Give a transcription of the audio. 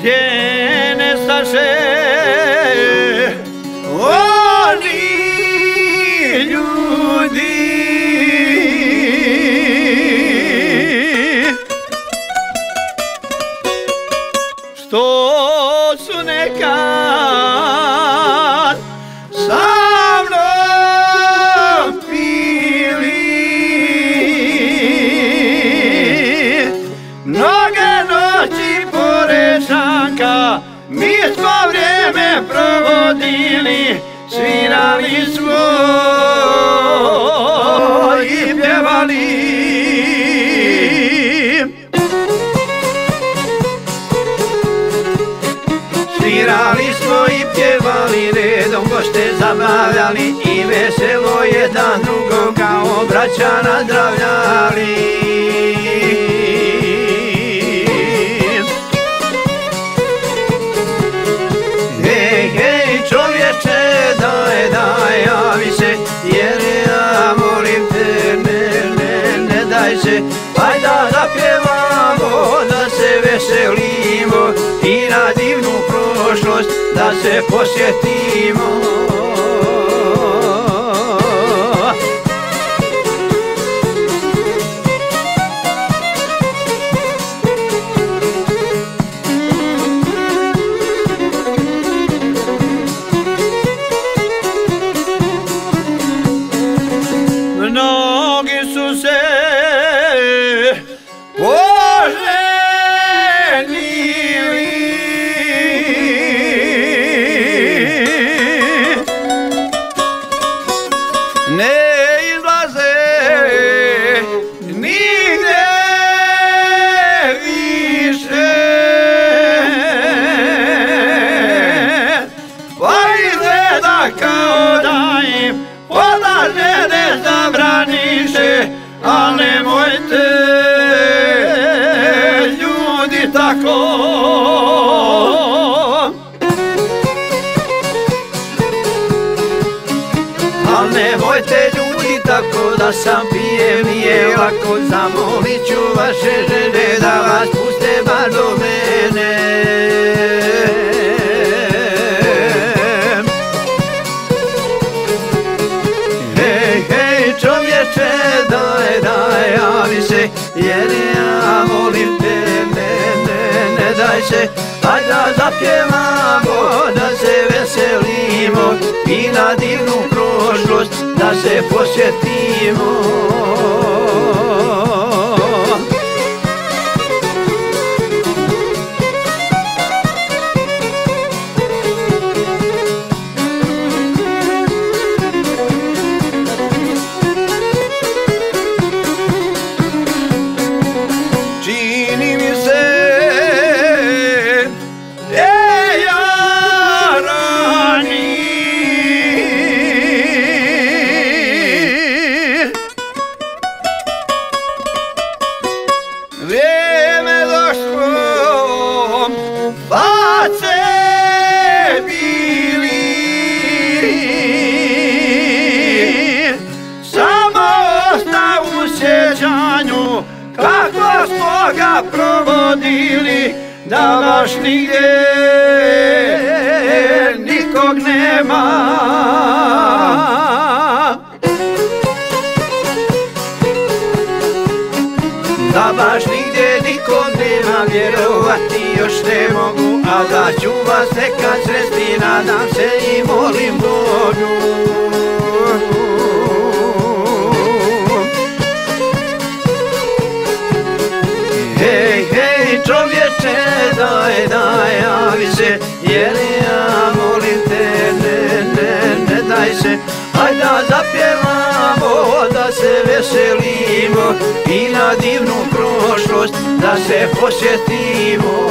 gdje nestaše oni ljudi što su nekad sa mnom pili mnoge noći pored šanka, mi smo vrijeme provodili, svirali smo i pjevali. Svirali smo i pjevali, redom goste zabavljali i veselo jedan drugog kao braća nazdravljali. Hej, hej čovječe, daj, javi se, jer ja molim te, ne daj se, aj da zapjevamo, da se veselimo i na divnu prošlost da se posjetimo. Mnogi su se ne izlaze nigde više, pa izgleda kao da im odlaže ne zabraniše, a nemojte ljudi tako. Al nemojte ljudi tako, da sam pijem nije lako, zamolit ću vaše žene da vas puste bar do mene. Hej, hej čovječe, daj, javi se, jer ja molim te, ne daj se, aj da zapjevamo, da se veselimo i na divnu prošlost da se posjetimo. Čini mi se vrijeme došlo, face bili, samo osta u sjećanju kako smo ga provodili, da baš nigdje nikog nema. Da baš nigdje nikog nema, vjerovati još ne mogu, a da ću vas nekad sresti, nadam se i molim Bogu. Hej, hej čovječe, daj, javi se, jer ja molim te, ne daj se, aj da zapjevamo, da se veselimo i na divnu prošlost da se posjetimo.